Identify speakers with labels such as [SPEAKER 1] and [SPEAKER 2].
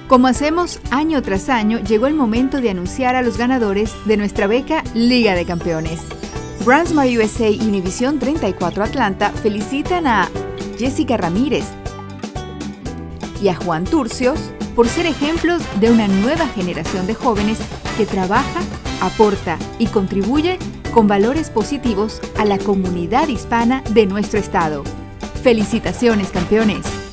[SPEAKER 1] Como hacemos año tras año, llegó el momento de anunciar a los ganadores de nuestra beca Liga de Campeones. BrandsMart USA y Univisión 34 Atlanta felicitan a Jessica Ramírez y a Juan Turcios por ser ejemplos de una nueva generación de jóvenes que trabaja, aporta y contribuye con valores positivos a la comunidad hispana de nuestro estado. ¡Felicitaciones, campeones!